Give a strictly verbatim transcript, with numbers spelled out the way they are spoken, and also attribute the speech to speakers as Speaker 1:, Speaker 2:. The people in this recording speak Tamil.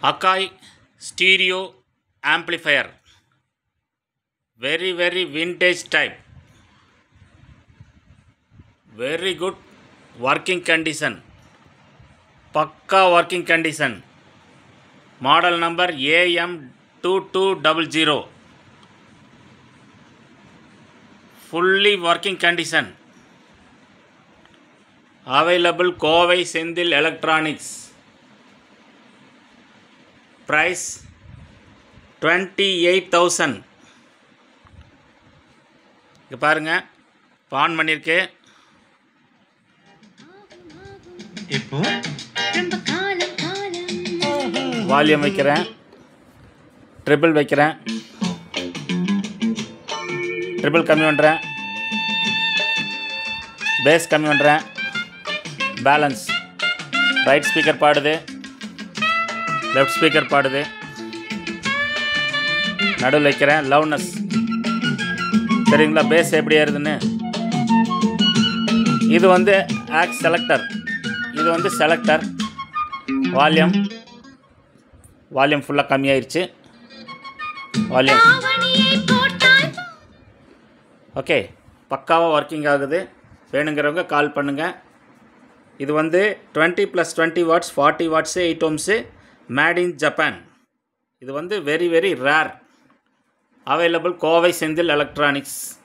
Speaker 1: Akai stereo amplifier, very very vintage type, very good working condition, pakka working condition, model number A M two two zero zero, fully working condition, available KOVAI SENTHIL electronics, price twenty-eight thousand. இங்க பாருங்க, ஆன் பண்ணிருக்கு. இப்போ வால்யூம் வைக்கிறேன், ட்ரிபிள் வைக்கிறேன், ட்ரிபிள் கம்மி பண்ணுறேன், பேஸ் கம்மி பண்ணுறேன், பேலன்ஸ், ரைட் ஸ்பீக்கர் பாடுது, லெஃப்ட் ஸ்பீக்கர் பாடுது, நடுவில் வைக்கிறேன், லவுட்னஸ் சரிங்களா, பேஸ் எப்படி ஏறுதுன்னு. இது வந்து ஆக்ஸ் செலக்டர், இது வந்து செலக்டர். வால்யூம் வால்யூம் ஃபுல்லாக கம்மியாயிருச்சு. வால்யூம் ஓகே, பக்காவாக ஒர்க்கிங் ஆகுது. வேணுங்கிறவங்க கால் பண்ணுங்கள். இது வந்து twenty plus twenty watts, forty watts, eight ohms, made in Japan. இது வந்து very very rare. Available KOVAI SENTHIL electronics.